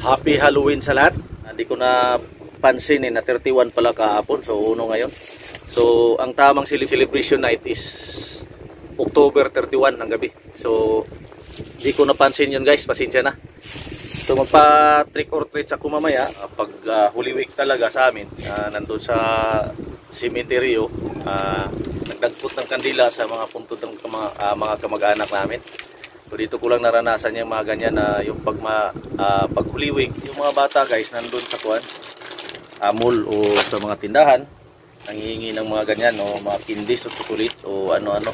Happy Halloween sa lahat. Hindi ko na pansinin na 31 pala kahapon. So, uno ngayon. So, ang tamang celebration night is October 31 ng gabi. So, hindi ko napansin yun guys. Pasensya na. So, magpa-trick or treat ako mamaya. Pag Holy Week talaga sa amin. Nandun sa cemetery. Nagdagpot ng kandila sa mga puntod ng mga kamag-anak namin. So dito ko lang naranasan yung mga ganyan na yung pag Holy Week, yung mga bata guys nandun sa mall o sa mga tindahan, nangihingi ng mga ganyan o mga candies o chocolate o ano-ano.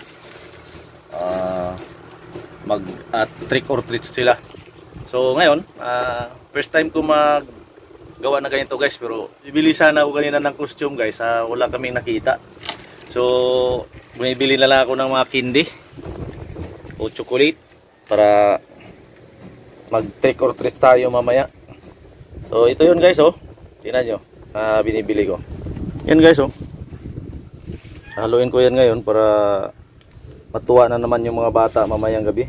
Mag trick or treat sila. So ngayon, first time ko maggawa na ganito guys, pero bibili sana ako kanina ng costume guys, wala kaming nakita. So bumibili na lang ako ng mga candy o chocolate para mag trick or treat tayo mamaya. So ito yun guys, tingnan nyo, binibili ko yan guys. Haluin ko yan ngayon para matuwa na naman yung mga bata mamayang gabi.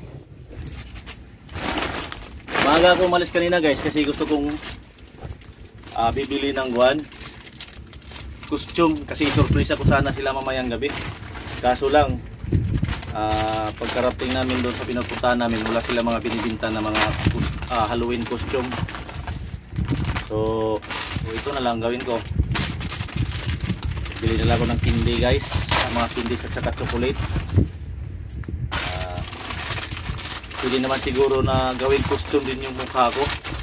Maaga ako umalis kanina guys kasi gusto kong bibili ng costume kasi surprise ako sana sila mamayang gabi. Kaso lang pagkarating namin doon sa pinagpuntahan namin, wala sila mga binibinta na mga Halloween costume. So ito na lang gawin ko. Bili na lang ako ng candy guys, mga candy at saka chocolate. Pwede naman siguro na gawin costume din yung mukha ko.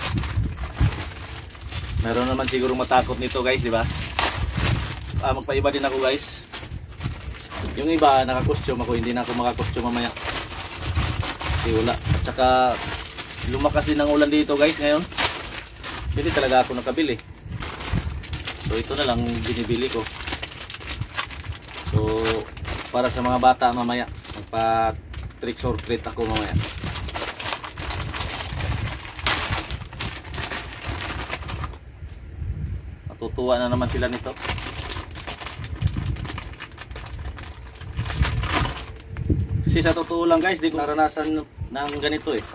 Meron naman siguro matakot nito guys, di ba? Magpaiba din ako guys. Yung iba naka-costume ako, hindi na ako maka-costume mamaya. Kasi wala. At saka lumakas din ang ulan dito guys ngayon. Hindi talaga ako nakabili. So ito na lang binibili ko. So para sa mga bata mamaya, magpa-trick or treat ako mamaya. Matutuwa na naman sila nito. Kasi sa totoo lang guys, di ko naranasan ng ganito eh.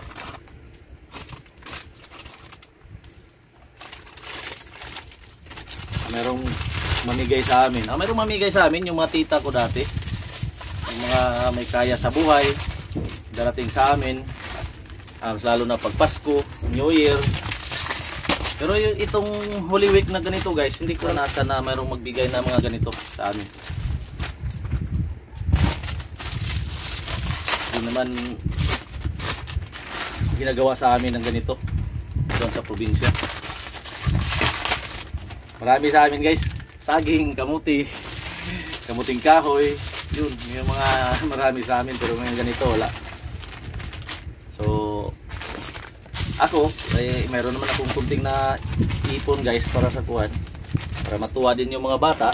Merong mamigay sa amin. Merong mamigay sa amin yung mga tita ko dati. Yung mga may kaya sa buhay. Darating sa amin. Lalo na pag Pasko, New Year. Pero itong Holy Week na ganito guys, hindi ko naranasan na merong magbigay na mga ganito sa amin. Hindi naman ginagawa sa amin ng ganito doon sa probinsya. Marami sa amin guys, saging, kamuti, kamuting kahoy, yun yung mga marami sa amin, pero ngayon ganito wala. So ako mayroon naman akong kunting na ipon guys para sa kuwan, para matuwa din yung mga bata.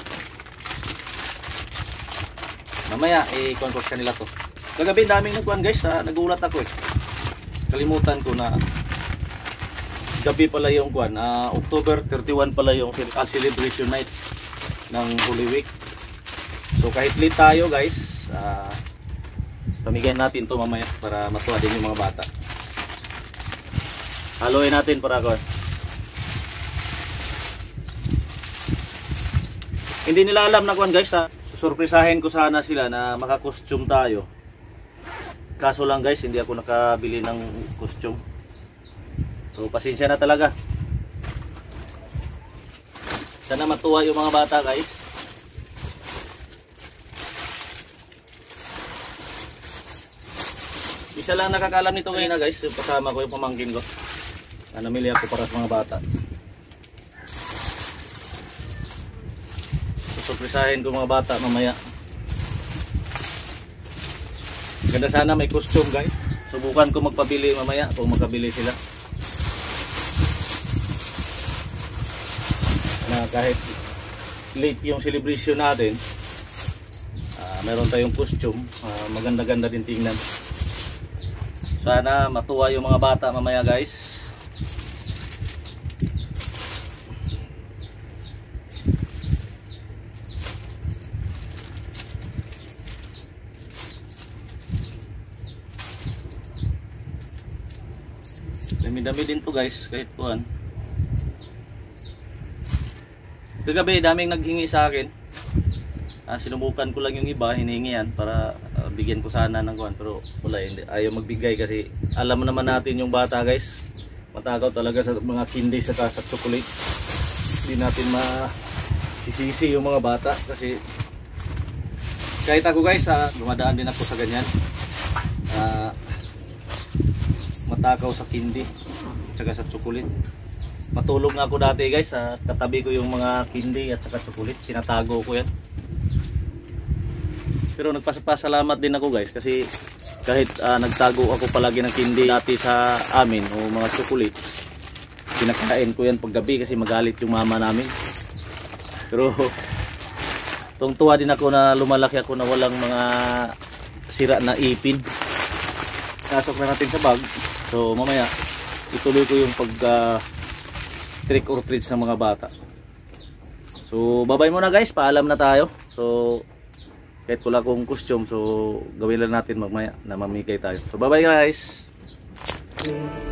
Mamaya i-kuwan ko sa kanila to. Kagabi daming nagkuhan guys, nagulat ako eh. Kalimutan ko na gabi pala yung kuhan, October 31 pala yung celebration night ng Holy Week. So kahit late tayo guys, pamigay natin to mamaya para matuwa din yung mga bata. Haluin natin para kuhan. Hindi nila alam na kuhan guys, susurprisahin ko sana sila na maka-costume tayo. Kaso lang guys, hindi ako nakabili ng costume. So pasensya na talaga. Sana matuwa yung mga bata guys. Isa lang nakakalam nito ngayon guys, yung kasama ko, yung pamangkin ko. Namili ako para sa mga bata. Susurprisahin ko mga bata mamaya. Ganda sana may costume guys. Subukan ko magpabili mamaya kung makabili sila. Na kahit late yung celebration natin, meron tayong costume, maganda-ganda din tingnan. Sana matuwa yung mga bata mamaya guys. Dami-dami din to guys, kahit kuhan. Kagabi daming naghingi sa akin. Sinubukan ko lang yung iba, hinihingi yan para bigyan ko sana ng kuwan, pero wala, hindi, ayaw magbigay kasi alam mo naman natin yung bata guys, matagaw talaga sa mga candy sa chocolate. Hindi natin masisisi yung mga bata kasi kahit ako guys, dumadaan din ako sa ganyan, matakaw sa candy at sa chocolate. Matulog nga ako dati guys, katabi ko yung mga candy at saka chocolate, sinatago ko yan. Pero nagpasalamat din ako guys kasi kahit nagtago ako palagi ng candy dati sa amin o mga chocolate, pinakain ko yan paggabi kasi magalit yung mama namin. Pero tungtuwa din ako na lumalaki ako na walang mga sira na ipin. Pasok na natin sa bag. So mamaya ituloy ko yung pag trick or treats ng mga bata. So babay muna guys, paalam na tayo. So kahit wala akong costume, so gawin lang natin mamaya na mamigay tayo. So bye bye guys.